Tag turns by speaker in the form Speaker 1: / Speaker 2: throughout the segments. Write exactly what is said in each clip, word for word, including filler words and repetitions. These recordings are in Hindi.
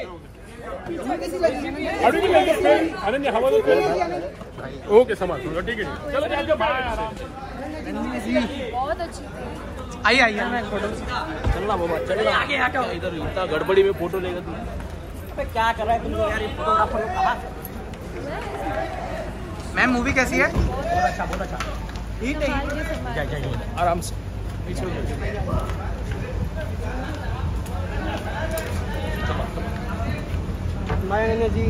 Speaker 1: अनन्या हवा दो। ओके समाज ठीक है चलो जाओ बाय।
Speaker 2: बहुत अच्छी थी।
Speaker 3: आइए आइए
Speaker 1: चलना बाबा चलना आगे हटो। इधर इतना गड़बड़ी में फोटो लेगा तू
Speaker 3: क्या कर रहा है तुम यार, ये फोटोग्राफर लोग कहाँ? मैम मूवी कैसी है? बहुत अच्छा बहुत अच्छा। ठीक है
Speaker 1: आराम से पीछे
Speaker 3: जी।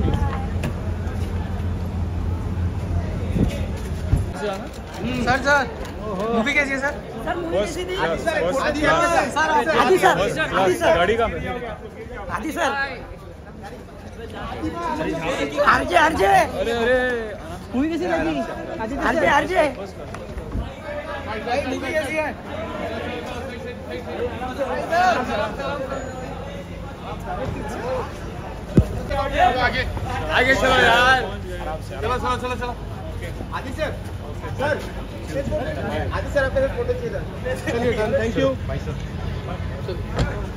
Speaker 3: सर सर मूवी कैसी है सर?
Speaker 1: गाड़ी का
Speaker 3: आदि सर आरजे आरजे
Speaker 1: अरे अरे
Speaker 3: मूवी कैसी लगी? आरजे आरजे मूवी कैसी है?
Speaker 1: आगे आगे चलो यार।
Speaker 4: चलो चलो चलो चलो आदि सर सर आदि सर आपके साथ फोटो चाहिए था।
Speaker 1: चलिए थैंक यू भाई सर।